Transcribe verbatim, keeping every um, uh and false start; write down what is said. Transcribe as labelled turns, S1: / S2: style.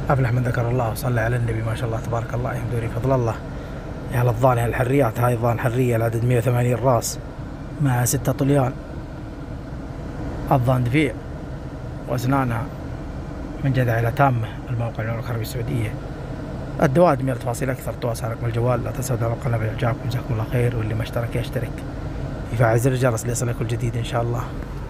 S1: أفلح من ذكر الله وصلى على النبي، ما شاء الله تبارك الله، يهدوني فضل الله. يا هالضان يا الحريات، هاي ضان حرية العدد مئة وثمانين راس مع ستة طليان. الضان دفيع وأسنانها من جذع إلى تامة. الموقع المملكة العربية السعودية. الدوادم لتفاصيل أكثر تواصل على رقم الجوال. لا تنسوا دعم القناة بإعجابكم، جزاكم الله خير، واللي ما اشترك يشترك، يفعل زر الجرس ليصلك كل جديد إن شاء الله.